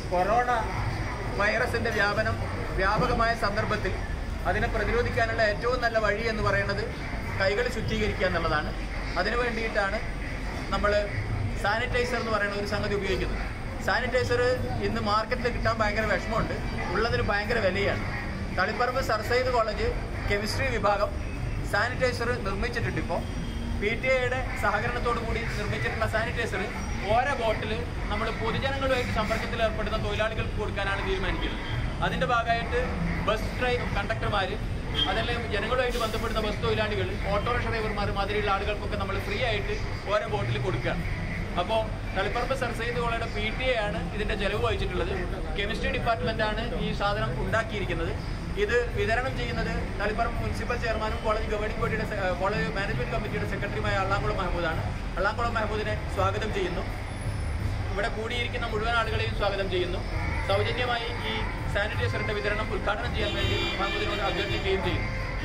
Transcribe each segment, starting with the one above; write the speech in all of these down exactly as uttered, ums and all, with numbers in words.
Corona വൈറസിൻ്റെ വ്യാപനം വ്യാപകമായ സന്ദർഭത്തിൽ അതിനെ പ്രതിരോധിക്കാനുള്ള ഏറ്റവും നല്ല വഴി എന്ന് പറയുന്നത് കൈകൾ ശുചീകരിക്കുക എന്നുള്ളതാണ്. അതിനു വേണ്ടിയിട്ടാണ് നമ്മൾ സാനിറ്റൈസർ എന്ന് പറയുന്ന ഒരു സംഗതി ഉപയോഗിക്കുന്നത്. സാനിറ്റൈസർ ഇന്ന് മാർക്കറ്റിൽ കിട്ടാൻ ഭയങ്കര വിഷമമുണ്ട്, ഉള്ളതിന് ഭയങ്കര വിലയാണ്. Taliparamba sir Syed college chemistry വിഭാഗം സാനിറ്റൈസർ നിർമ്മിച്ചിട്ടുണ്ട്. ഇപ്പോൾ പി ടി എയുടെ സഹകരണത്തോടു കൂടി നിർമ്മിച്ചിട്ടുള്ള സാനിറ്റൈസർ ഓരോ ബോട്ടിൽ നമ്മൾ പൊതുജനങ്ങളുമായിട്ട് സമ്പർക്കത്തിൽ ഏർപ്പെടുന്ന തൊഴിലാളികൾക്ക് കൊടുക്കാനാണ് തീരുമാനിക്കുന്നത്. അതിൻ്റെ ഭാഗമായിട്ട് ബസ് ഡ്രൈവ് കണ്ടക്ടർമാർ, അതല്ലെങ്കിൽ ജനങ്ങളുമായിട്ട് ബന്ധപ്പെടുന്ന ബസ് തൊഴിലാളികൾ, ഓട്ടോറിക്ഷ ഡ്രൈവർമാർ മാതിരിയുള്ള ആളുകൾക്കൊക്കെ നമ്മൾ ഫ്രീ ആയിട്ട് ഓരോ ബോട്ടിൽ കൊടുക്കുകയാണ്. അപ്പോൾ തളിപ്പറമ്പ് സർ സയ്യിദ് കോളേജിന്റെ പി ടി എ ആണ് ഇതിൻ്റെ ചെലവ് വഹിച്ചിട്ടുള്ളത്. കെമിസ്ട്രി ഡിപ്പാർട്ട്മെൻറ്റാണ് ഈ സാധനം ഉണ്ടാക്കിയിരിക്കുന്നത്. ഇത് വിതരണം ചെയ്യുന്നത് തളിപ്പറമ്പ് മുനിസിപ്പൽ ചെയർമാനും കോളേജ് ഗവേണിംഗ് ബോഡിയുടെ കോളേജ് മാനേജ്മെൻറ്റ് കമ്മിറ്റിയുടെ സെക്രട്ടറിയുമായ അള്ളാംകുളം മഹമ്മൂദാണ്. അള്ളാംകുളം മഹമ്മൂദിനെ സ്വാഗതം ചെയ്യുന്നു. ഇവിടെ കൂടിയിരിക്കുന്ന മുഴുവൻ ആളുകളെയും സ്വാഗതം ചെയ്യുന്നു. സൗജന്യമായി ഈ സാനിറ്റൈസറിൻ്റെ വിതരണം ഉദ്ഘാടനം ചെയ്യാൻ വേണ്ടി മഹമ്മൂദിനോട് അഭ്യർത്ഥിക്കുകയും ചെയ്യും.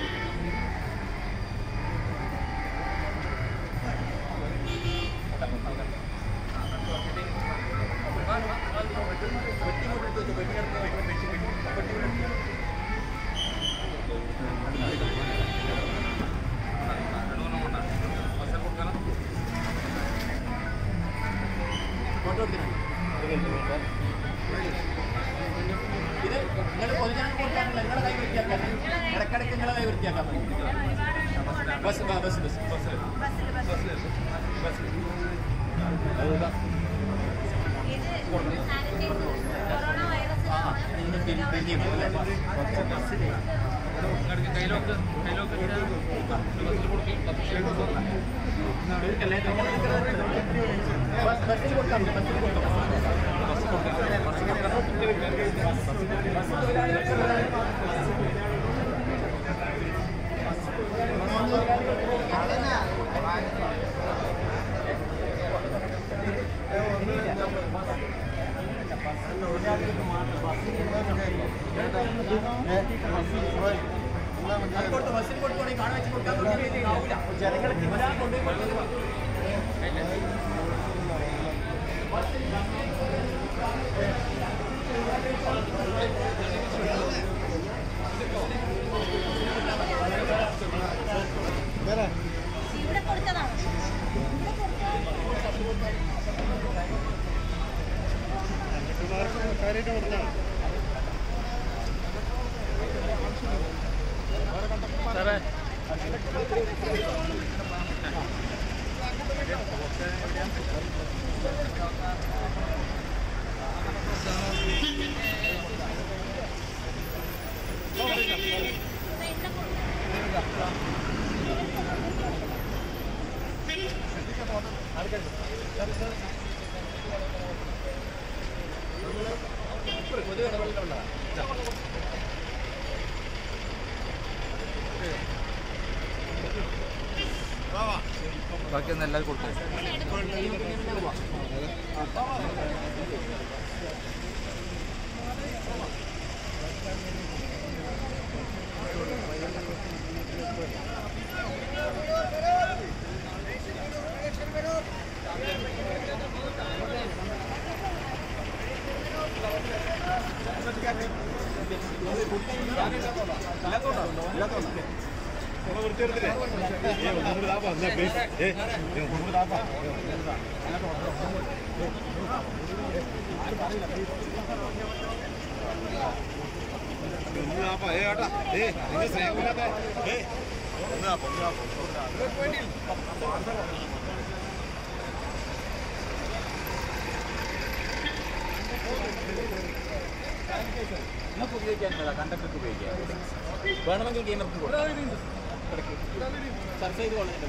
ഇത് നിങ്ങൾ പൊതുജനം കൊടുക്കാനുള്ള നിങ്ങളെ കൈ വൃത്തിയാക്കാൻ ഇടക്കിടക്ക് നിങ്ങളെ കൈ വൃത്തിയാക്കാൻ പറ്റും. ബസ് ബസ് ബസ് ബസ് കയ്യിലൊക്കെ കയ്യിലൊക്കെ ബസ്സിൽ കൊടുക്കും. ബസ്സിൽ കൊടുക്കാം, ബസ്സിൽ കൊടുക്കാം. ബസ്സിൽ കൊടുക്കുകയാണെങ്കിൽ കാണാൻ വെച്ച് കൊടുക്കാൻ ജനങ്ങൾക്ക് വരാൻ കൊണ്ടുപോയി ഇവിടെ കൊടുത്തതാണ്. കാര്യമായിട്ട് കൊടുത്താണ് സാറേ. പൊതു ഇടപെടലുള്ളതാണ്. ബാക്കിയൊന്നും എല്ലാവരും കൊടുക്കും. നമുക്ക് ഉപയോഗിക്കാനുള്ളതാ, കണ്ടക്ടർക്ക് ഉപയോഗിക്കാം. വേണമെങ്കിൽ ഗെയിമർക്ക് കൊടുക്കാം. സർ സയ്യിദ് കോളേജിൻ്റെ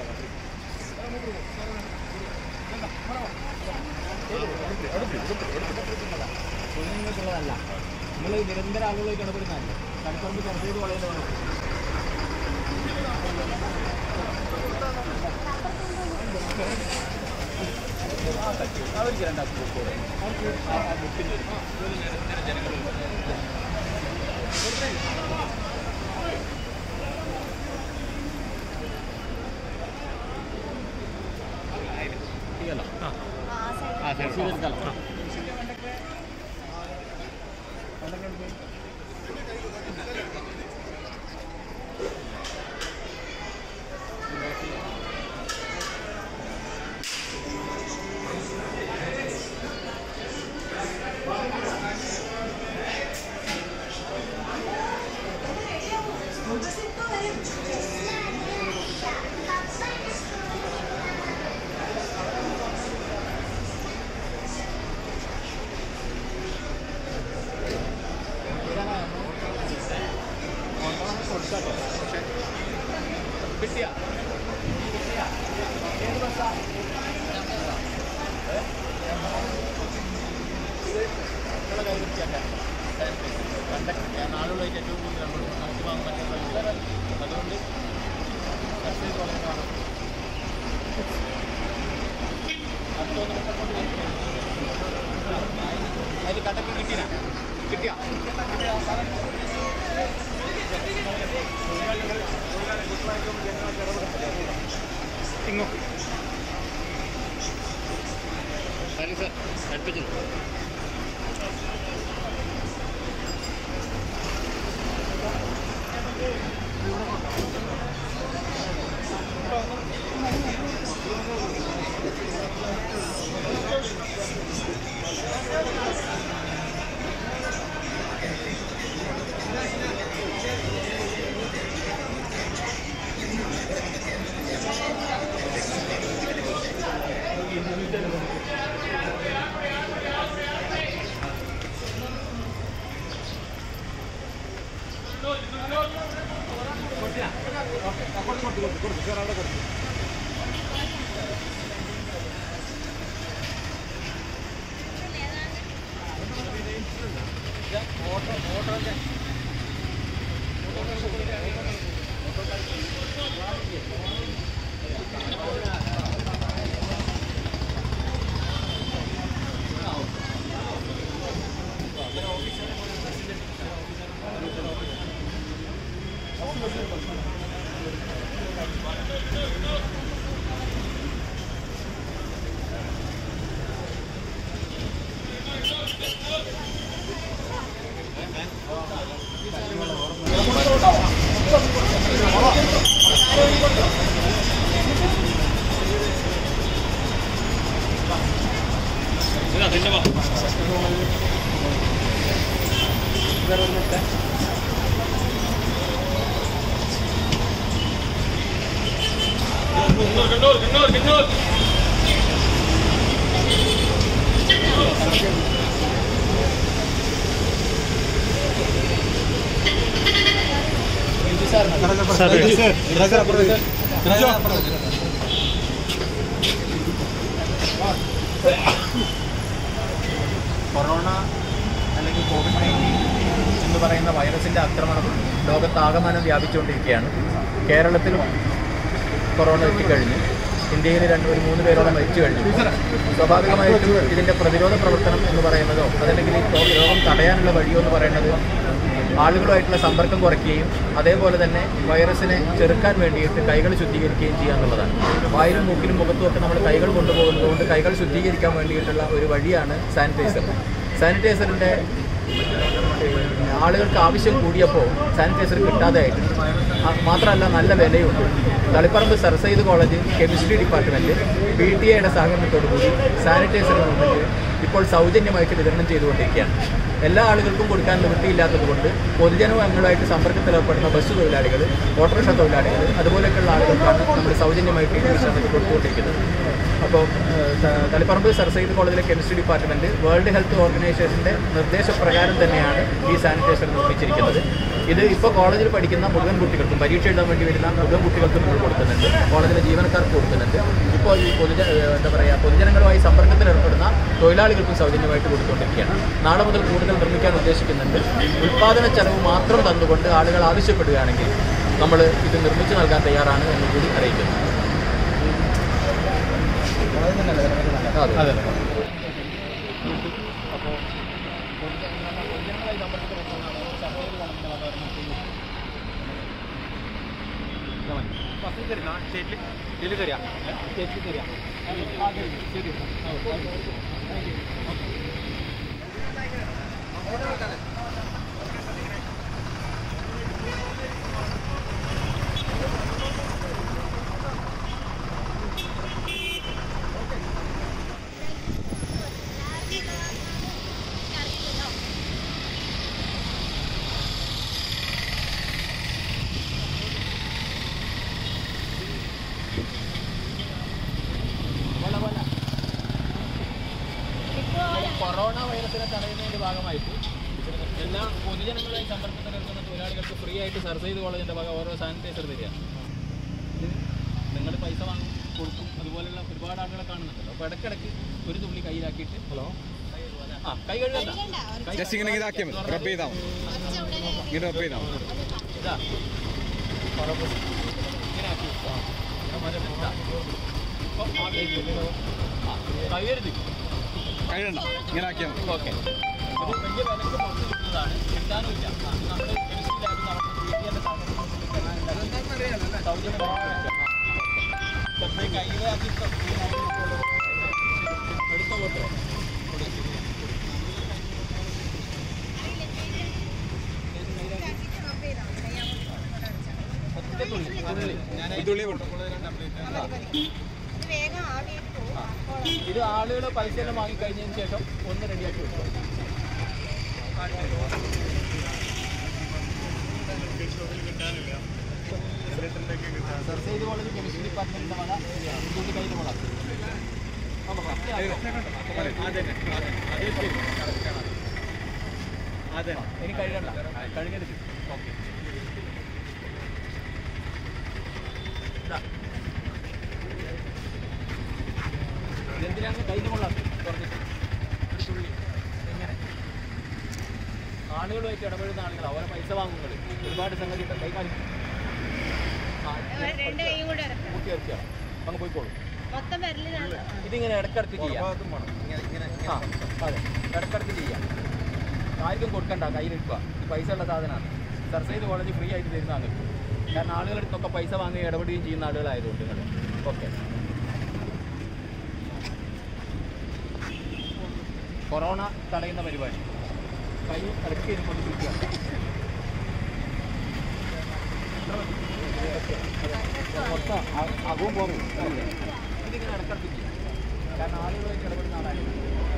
കുഞ്ഞുങ്ങൾക്കുള്ളതല്ല. നമ്മൾ നിരന്തരം ആളുകളായിട്ട് ഇടപെടുന്നതല്ല. തളിപ്പറമ്പ് സർ സയ്യിദ് കോളേജിൻ്റെ അവർക്ക് രണ്ടാക്കി കൊടുക്കും. ജനങ്ങൾ കിട്ടിയ ഏത് ബസ്സാ? നിങ്ങളെ കൈ കിട്ടിയാക്കാൻ കണ്ടക്ട് ഞാൻ നാളുകളായിട്ട് ഏറ്റവും കൂടുതൽ നമ്മൾ നമുക്ക് വാങ്ങാൻ പറ്റുന്ന അതുകൊണ്ട് എക്സൈസ് വളരെ കാണാം. അതിൽ കണ്ടക്ട് കിട്ടിയ കിട്ടിയ ഇങ്ങോട്ട് സരി സർ അടുപ്പിച്ചു. Kendor, kendor, kendor. കൊറോണ അല്ലെങ്കിൽ കോവിഡ് നയൻറ്റീൻ എന്ന് പറയുന്ന വൈറസിൻ്റെ ആക്രമണം ലോകത്താകമാനം വ്യാപിച്ചുകൊണ്ടിരിക്കുകയാണ്. കേരളത്തിലും കൊറോണ എത്തിക്കഴിഞ്ഞു. ഇന്ത്യയിൽ രണ്ട് ഒരു മൂന്ന് പേരോളം മരിച്ചു കഴിഞ്ഞു. സ്വാഭാവികമായിട്ടും ഇതിൻ്റെ പ്രതിരോധ പ്രവർത്തനം എന്ന് പറയുന്നതോ അതല്ലെങ്കിൽ ഈ രോഗം തടയാനുള്ള വഴിയോ എന്ന് പറയുന്നത് ആളുകളുമായിട്ടുള്ള സമ്പർക്കം കുറയ്ക്കുകയും അതേപോലെ തന്നെ വൈറസിനെ ചെറുക്കാൻ വേണ്ടിയിട്ട് കൈകൾ ശുദ്ധീകരിക്കുകയും ചെയ്യുക എന്നുള്ളതാണ്. വായിലും മൂക്കിലും മുഖത്തും ഒക്കെ നമ്മൾ കൈകൾ കൊണ്ടുപോകുന്നതുകൊണ്ട് കൈകൾ ശുദ്ധീകരിക്കാൻ വേണ്ടിയിട്ടുള്ള ഒരു വഴിയാണ് സാനിറ്റൈസർ. സാനിറ്റൈസറിൻ്റെ ആളുകൾക്ക് ആവശ്യം കൂടിയപ്പോൾ സാനിറ്റൈസർ കിട്ടാതെയായിട്ട്, മാത്രമല്ല നല്ല വിലയുണ്ട്. Taliparamba sir Syed college chemistry department P T എയുടെ സഹകരണത്തോടു കൂടി സാനിറ്റൈസർ വന്നിട്ട് ഇപ്പോൾ സൗജന്യമായിട്ട് വിതരണം ചെയ്തുകൊണ്ടിരിക്കുകയാണ്. എല്ലാ ആളുകൾക്കും കൊടുക്കാൻ നിവൃത്തിയില്ലാത്തത് കൊണ്ട് പൊതുജനങ്ങളുമായിട്ട് സമ്പർക്കത്തിലേർപ്പെടുന്ന ബസ് തൊഴിലാളികൾ, ഓട്ടോറിക്ഷ തൊഴിലാളികൾ അതുപോലെയൊക്കെയുള്ള ആളുകൾക്കാണ് നമ്മൾ സൗജന്യമായിട്ട് ഈ വിഷയത്തിൽ കൊടുത്തുകൊണ്ടിരിക്കുന്നത്. അപ്പോൾ തളിപ്പറമ്പ് സർ സയ്യിദ് കോളേജിലെ കെമിസ്ട്രി ഡിപ്പാർട്ട്മെൻറ്റ് വേൾഡ് ഹെൽത്ത് ഓർഗനൈസേഷൻ്റെ നിർദ്ദേശപ്രകാരം തന്നെയാണ് ഈ സാനിറ്റൈസർ നിർമ്മിച്ചിരിക്കുന്നത്. ഇത് ഇപ്പോൾ കോളേജിൽ പഠിക്കുന്ന മുഴുവൻ കുട്ടികൾക്കും, പരീക്ഷ എഴുതാൻ വേണ്ടി വരുന്ന മുഴുവൻ കുട്ടികൾക്കും നമ്മൾ കൊടുക്കുന്നുണ്ട്. കോളേജിലെ ജീവനക്കാർക്ക് കൊടുക്കുന്നുണ്ട്. ഇപ്പോൾ ഈ പൊതുജ എന്താ പറയുക പൊതുജനങ്ങളുമായി സമ്പർക്കത്തിൽ ഏർപ്പെടുന്ന തൊഴിലാളികൾക്കും സൗജന്യമായിട്ട് കൊടുത്തുകൊണ്ടിരിക്കുകയാണ്. നാളെ മുതൽ കൂടുതൽ നിർമ്മിക്കാൻ ഉദ്ദേശിക്കുന്നുണ്ട്. ഉൽപ്പാദന ചെലവ് മാത്രം തന്നുകൊണ്ട് ആളുകൾ ആവശ്യപ്പെടുകയാണെങ്കിൽ നമ്മൾ ഇത് നിർമ്മിച്ചു നൽകാൻ തയ്യാറാണ് എന്ന് കൂടി അറിയിക്കുന്നു. അതെ അതെ അപ്പോൾ പൊതുജനങ്ങളായി സമ്പർക്കത്തിൽ ബസ്സിൽ തരുന്ന സ്റ്റേറ്റിൽ ഇതിൽ തരാം സ്റ്റേറ്റിൽ തരാം ശരി. കൊറോണ വൈറസിനെ തടയുന്നതിൻ്റെ ഭാഗമായിട്ട് എല്ലാ പൊതുജനങ്ങളുമായി സമ്പർക്കത്തിൽ ഏർപ്പെടുന്ന തൊഴിലാളികൾക്ക് ഫ്രീ ആയിട്ട് സർ സയ്യിദ് കോളേജിൻ്റെ ഭാഗം ഓരോ സാനിറ്റൈസർ തരിക. പൈസ വാങ്ങി കൊടുക്കും. അതുപോലെയുള്ള ഒരുപാട് ആളുകളെ കാണുന്നുണ്ടല്ലോ. അപ്പോൾ ഇടയ്ക്കിടയ്ക്ക് ഒരു തുള്ളി കയ്യിലാക്കിയിട്ട് ഹലോ ആ കൈ കഴുകണ്ട, ഇങ്ങനെ ഇതാക്കിയാൽ മതി. റബ്ബ് ചെയ്താൽ മതി. ഇങ്ങനെ റബ്ബ് ചെയ്താൽ മതി. ഇതാ ഇങ്ങനെ ആക്കി വെക്കുക. ഇപ്പം കയ്യരുത്, കഴുകണ്ട, ഇങ്ങനെ ആക്കിയാൽ മതി. ഓക്കെ. ഒരു വലിയ വിലക്ക് പുറത്ത് കിട്ടുന്നതാണ്, കിട്ടാനും ഇല്ല. നമ്മുടെ കെമിസ്ട്രി ലാബിൽ നടക്കുന്ന വീട്ടിലെ സൗജന്യം കയ്യിലാക്കി എടുത്ത ഫോട്ടോ ഇത് ആളുകൾ പൈസ എല്ലാം വാങ്ങിക്കഴിഞ്ഞതിന് ശേഷം ഒന്ന് റെഡിയാക്കി വെക്കും. സർസൈഡ് കോളേജ് കെമിസ്ട്രി ഡിപ്പാർട്ട്മെന്റിന്റെ മല ഇന്ത്യൻ്റെ കയ്യിലെ മല അതെ. ഇനി കഴുകണ്ട, കഴുകരുത്. ഓക്കെ. ഇതെന്തിനാണ് കയ്യിൽ കൊള്ളാത്ത പറഞ്ഞിട്ട് എങ്ങനെ ആളുകളുമായിട്ട് ഇടപെടുന്ന ആളുകൾ അവരെ പൈസ വാങ്ങുന്നത് ഒരുപാട് സംഗതി കൈ കാണിക്കും. കൂട്ടി ഇറക്കിയാണ് അങ്ങ് പോയിക്കോളും. ഇതിങ്ങനെ ഇടക്കിടക്ക് ചെയ്യാം. ആ അതെ, ഇടക്കിടക്ക് ചെയ്യാം. ആർക്കും കൊടുക്കണ്ട, കയ്യിലെടുക്കുക. ഈ പൈസ ഉള്ള സാധനമാണ്. സർസൈഡ് കോളേജ് ഫ്രീ ആയിട്ട് തരുന്നതാണ്. കാരണം ആളുകളെടുത്തൊക്കെ പൈസ വാങ്ങുകയും ഇടപെടുകയും ചെയ്യുന്ന ആളുകളായതുകൊണ്ട് നിങ്ങൾ ഓക്കെ. കൊറോണ തടയുന്ന പരിപാടി കൈ ഇടയ്ക്ക് കൊണ്ട് പിടിക്കുക. മൊത്തം അകവും പോകും. ഇതിങ്ങനെ ഇടക്കിടക്ക് ചെയ്യാം. കാരണം ആളുകളായിട്ട് ഇടപെടുന്ന ആളായിരുന്നു.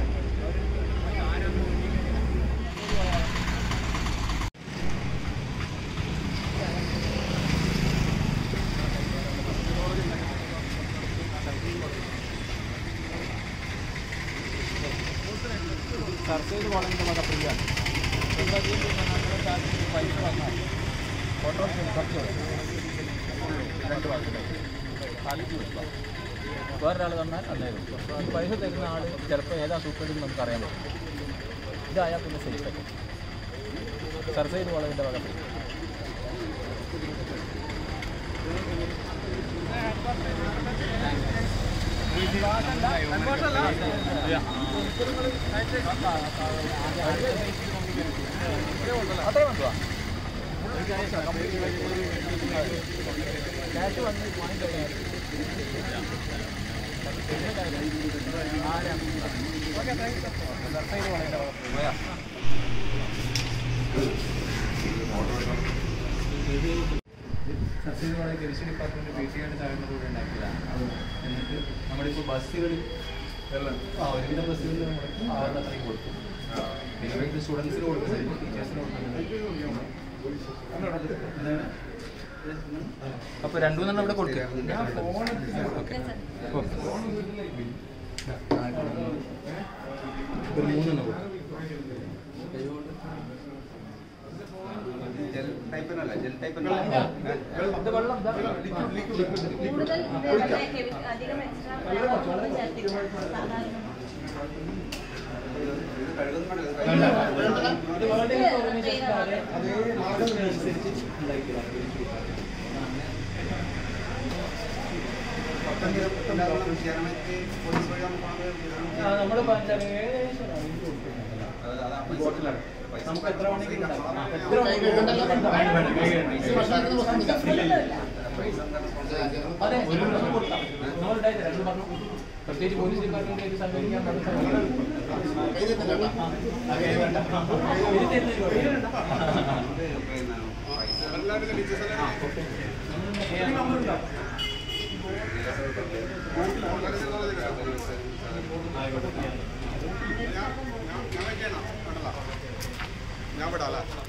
സർസൈഡ് കോളേജിൻ്റെ മത ഫ്രീയാണ്. എന്താ ചെയ്യുന്നത്? പൈസ വന്നാൽ ഓട്ടോറിക്ഷ കുറച്ച് രണ്ട് വാക്കില്ല കാലിക്ക് കൊടുക്കുക. വേറൊരാൾ വന്നാൽ അന്നേരം ഈ പൈസ തരുന്ന ആൾ ചിലപ്പോൾ ഏതാ സൂപ്പറെന്ന് നമുക്ക് അറിയാൻ പറ്റും. ഇതായാൽ പിന്നെ സേഫായിട്ട് സർസൈഡ് കോളേജിൻ്റെ വക ഫ്രീ. അത്രേ വേണ്ടുവാ ക്യാഷ് വന്ന് വാങ്ങിക്കഴിഞ്ഞാൽ സർസൈഡ് വളരെ പോയാ സർസൈഡ് college chemistry department P T ആയിട്ട് താഴ്ന്നതോടെ ഉണ്ടാക്കിയതാണ്. എന്നിട്ട് നമ്മളിപ്പോൾ ബസ്സുകളിൽ ആ ഒരുവിധ ബസ്സുകളിൽ നമ്മൾ ആളുടെ അത്രയും കൊടുക്കും. പിന്നെ ഇത് സ്റ്റുഡൻസിന് കൊടുക്കുന്നുണ്ട്, ടീച്ചേഴ്സിന് കൊടുക്കുന്നുണ്ട്. അപ്പോൾ രണ്ടു മൂന്നെണ്ണം ഇവിടെ കൊടുക്കുക. ഒരു മൂന്നെണ്ണം കൊടുക്കും. ജെൽ ടൈപ്പിനല്ല, ജെൽ ടൈപ്പിനല്ല. ഇത് വെള്ളം കൂടുതൽ അധികം എക്സ്ട്രാ ഇത് വേൾഡ് ഹെൽത്ത് ഓർഗനൈസേഷൻ്റെ അതേ മാർഗമനുസരിച്ച് ഉണ്ടാക്കിയതാണ്. നമ്മൾ നമുക്ക് എത്ര വേണമെങ്കിലും അതെ ഒരു ദിവസം കൊടുക്കാം. നമ്മളുണ്ടായിട്ട് രണ്ട് പറഞ്ഞു പ്രത്യേകിച്ച് പോലീസ് ഡിപ്പാർട്ട്മെന്റിലേക്ക് സഹകരിക്കാൻ ഞാൻ വിടാം.